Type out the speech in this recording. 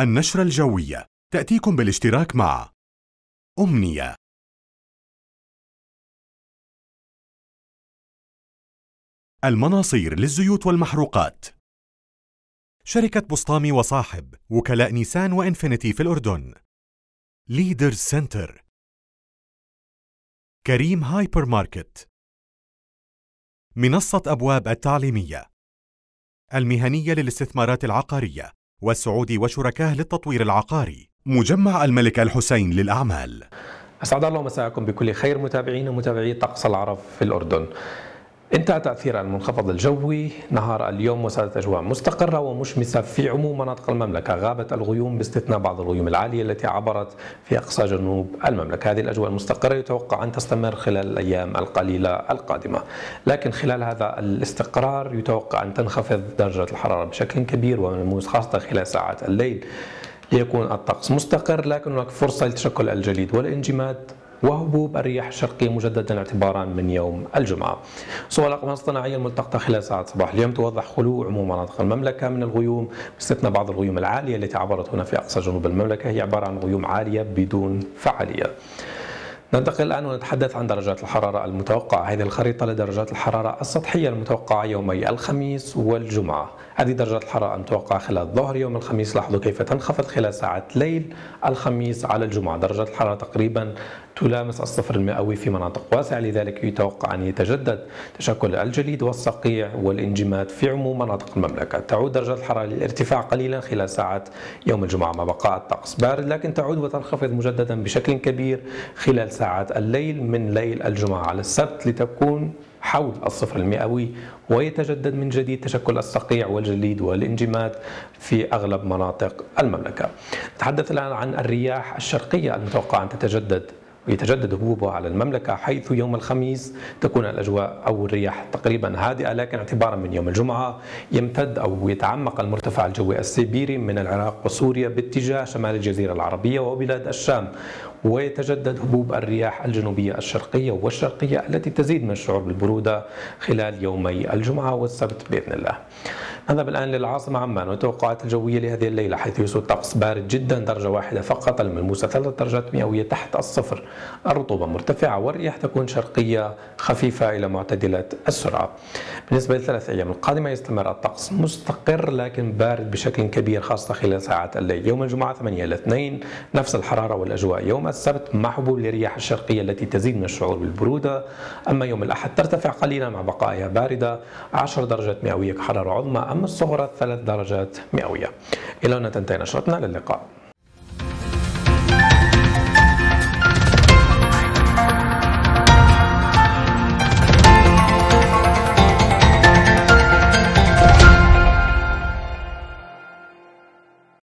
النشرة الجوية تأتيكم بالاشتراك مع أمنية. المناصير للزيوت والمحروقات. شركة بسطامي وصاحب، وكلاء نيسان وإنفينيتي في الأردن. ليدرز سنتر. كريم هايبر ماركت. منصة أبواب التعليمية. المهنية للاستثمارات العقارية، والسعودي وشركاه للتطوير العقاري. مجمع الملك الحسين للأعمال. أسعد الله مساءكم بكل خير متابعين ومتابعي طقس العرب في الأردن. انتهى تأثير المنخفض الجوي نهار اليوم وسادت أجواء مستقرة ومشمسة في عموم مناطق المملكة. غابت الغيوم باستثناء بعض الغيوم العالية التي عبرت في أقصى جنوب المملكة. هذه الأجواء المستقرة يتوقع أن تستمر خلال الأيام القليلة القادمة، لكن خلال هذا الاستقرار يتوقع أن تنخفض درجة الحرارة بشكل كبير وملموس خاصة خلال ساعات الليل، ليكون الطقس مستقر، لكن هناك فرصة لتشكل الجليد والانجماد وهبوب الرياح الشرقية مجددا اعتبارا من يوم الجمعة. صور الأقمار الصناعية الملتقطة خلال ساعات صباح اليوم توضح خلو عموم مناطق المملكة من الغيوم باستثناء بعض الغيوم العالية التي عبرت هنا في أقصى جنوب المملكة، هي عبارة عن غيوم عالية بدون فعالية. ننتقل الآن ونتحدث عن درجات الحرارة المتوقعة. هذه الخريطة لدرجات الحرارة السطحية المتوقعة يومي الخميس والجمعة. هذه درجات الحرارة المتوقعة خلال ظهر يوم الخميس. لاحظوا كيف تنخفض خلال ساعات ليل الخميس على الجمعة. درجات الحرارة تقريبا تلامس الصفر المئوي في مناطق واسعة، لذلك يتوقع أن يتجدد تشكل الجليد والصقيع والانجماد في عموم مناطق المملكة. تعود درجات الحرارة للارتفاع قليلا خلال ساعات يوم الجمعة مع بقاء الطقس بارد، لكن تعود وتنخفض مجددا بشكل كبير خلال ساعات الليل من ليل الجمعة على السبت لتكون حول الصفر المئوي، ويتجدد من جديد تشكل الصقيع والجليد والانجماد في أغلب مناطق المملكة. نتحدث الآن عن الرياح الشرقية المتوقع أن ويتجدد هبوبها على المملكة، حيث يوم الخميس تكون الأجواء أو الرياح تقريبا هادئة، لكن اعتبارا من يوم الجمعة يمتد أو يتعمق المرتفع الجوي السيبيري من العراق وسوريا باتجاه شمال الجزيرة العربية وبلاد الشام، ويتجدد هبوب الرياح الجنوبية الشرقية والشرقية التي تزيد من الشعور بالبرودة خلال يومي الجمعة والسبت بإذن الله. نذهب الآن للعاصمة عمان والتوقعات الجوية لهذه الليلة، حيث يسود طقس بارد جدا، درجة واحدة فقط، الملموسة 3 درجات مئوية تحت الصفر، الرطوبة مرتفعة والرياح تكون شرقية خفيفة إلى معتدلة السرعة. بالنسبة للثلاث أيام القادمة يستمر الطقس مستقر لكن بارد بشكل كبير خاصة خلال ساعات الليل. يوم الجمعة 8 إلى 2 نفس الحرارة والأجواء. يوم السبت مع حبوب للرياح الشرقية التي تزيد من الشعور بالبرودة. أما يوم الأحد ترتفع قليلا مع بقائها باردة 10 درجات مئوية كحرارة عظمى، أما الصغرى 3 درجات مئوية. إلى هنا تنتهي نشرتنا، للقاء.